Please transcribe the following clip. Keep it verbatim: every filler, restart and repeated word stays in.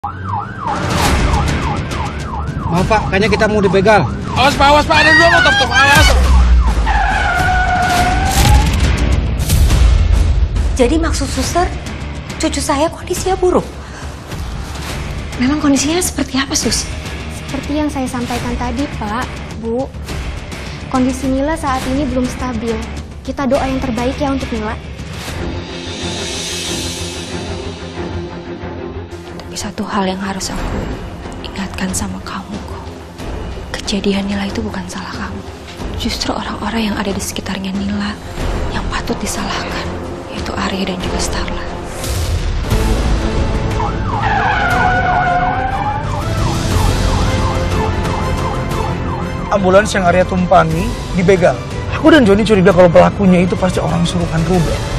Maaf Pak, kayaknya kita mau dibegal. Awas Pak, awas Pak, ada dua motor tuh, awas. Jadi maksud suster, cucu saya kondisinya buruk. Memang kondisinya seperti apa, Sus? Seperti yang saya sampaikan tadi, Pak, Bu. Kondisi Nila saat ini belum stabil. Kita doa yang terbaik ya untuk Nila. Tapi satu hal yang harus aku ingatkan sama kamu, kok. Kejadian Nila itu bukan salah kamu. Justru orang-orang yang ada di sekitarnya Nila yang patut disalahkan, yaitu Arya dan juga Starla. Ambulans yang Arya tumpangi dibegal. Aku dan Joni curiga kalau pelakunya itu pasti orang suruhan Ruben.